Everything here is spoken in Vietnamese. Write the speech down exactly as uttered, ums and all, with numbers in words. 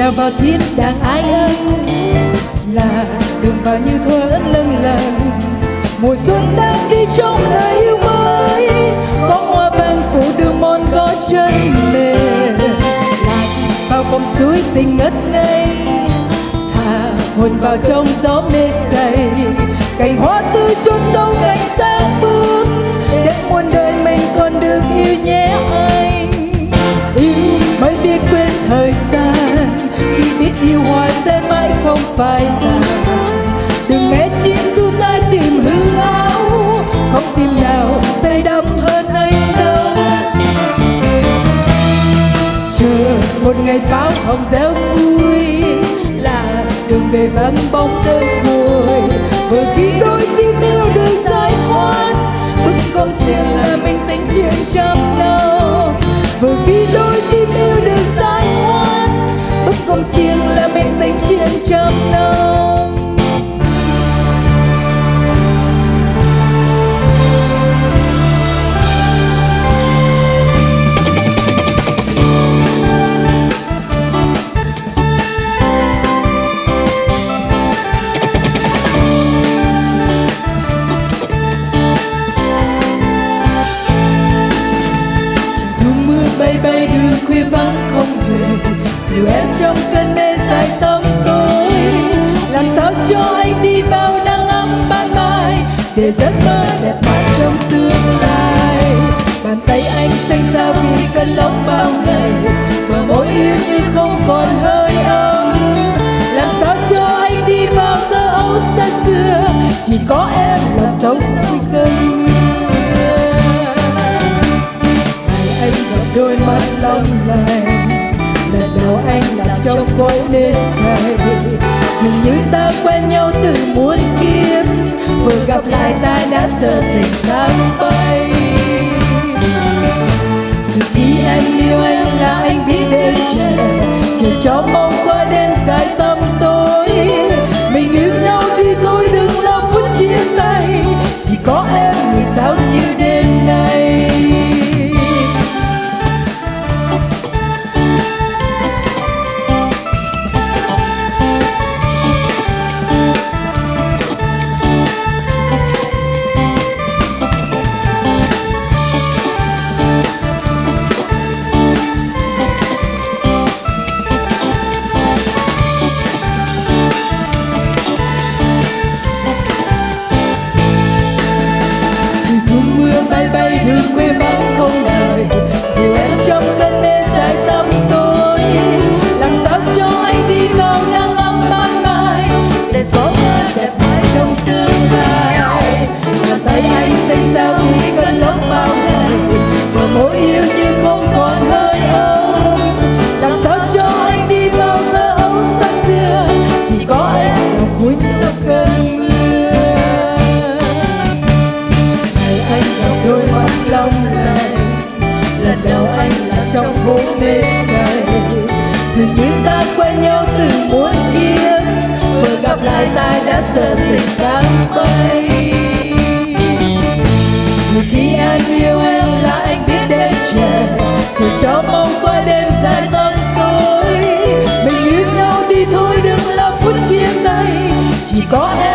nào vào thiên đàng ai ơi, là đường vào như thuở lâng lâng. Mùa xuân đang đi trong lời yêu mới, có hoa vàng phủ đường mòn gót chân mềm, lạc vào con suối tình ngất ngây, thả hồn vào trong gió mê say. Cành hoa tươi chôn sâu cành sáng bướm, để muôn đời mình còn được yêu nhé anh. Yêu mới biết quên thời gian, khi biết yêu hoài sẽ mãi không phai tàn. Đừng nghe chim du tai tìm hư áo, không tìm nào say đắm hơn anh đâu. Chờ một ngày pháo hồng reo vui, là đường về vắng bóng đơn côi. Vừa khi đôi tim yêu được giải thoát, bức công xiềng là mình tình chuyện trăm năm. Vừa khi đôi tim yêu được giải thoát, bức công xiềng là mình tình chuyện trăm năm. Bay bay đường khuya vắng không về, dìu em trong cơn mê dài tăm tối. Làm sao cho anh đi vào nắng ấm ban mai, để giấc mơ đẹp mãi trong tương lai. Bàn tay anh xanh ra vì cơn lốc bao ngày, bờ môi yêu như không còn hơi ấm. Làm sao cho anh đi vào thơ ấu xa xưa, chỉ có em làm dấu suối cơn mưa. Anh gặp đôi mắt long lanh, lần đầu anh lạc trong cõi mê say. Dường như ta quen nhau từ muôn kiếp, vừa gặp lại ta đã sợ tình tan bay. Từ khi anh yêu em là anh biết đến chờ, chờ cho mong qua đêm dài tăm tối. Mình yêu nhau đi thôi đừng lo phút chia tay, chỉ có em người sao như đêm nay. Bay bay đường khuya vắng không lời, dìu em trong cơn mê dài tăm tối. Làm sao cho anh đi vào nắng ấm ban mai, để gió mơ đẹp mãi trong tương lai. Bàn tay anh xanh ra vì cơn lốc bao ngày, bờ môi yêu như không còn hơi ấm. Làm sao cho anh đi vào thơ ấu xa xưa, chỉ có em là cuối sau cơn mưa. Anh gặp đôi mắt long lanh, lần đầu anh lạc trong hôn mê say. Dường như ta quen nhau từ muôn kiếp, vừa gặp lại ta đã sợ tình tan bay. Từ khi anh yêu em là anh biết đến chờ, chờ cho mong qua đêm dài tăm tối. Mình yêu nhau đi thôi đừng lo phút chia tay, chỉ có em